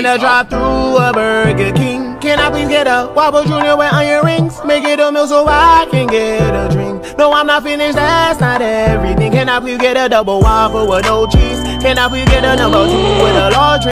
In a drive through a Burger King. Can I please get a Whopper Jr. with onion rings? Make it a meal so I can get a drink. No, I'm not finished, that's not everything. Can I please get a double Whopper with no cheese? Can I please get a number 2 with a large drink?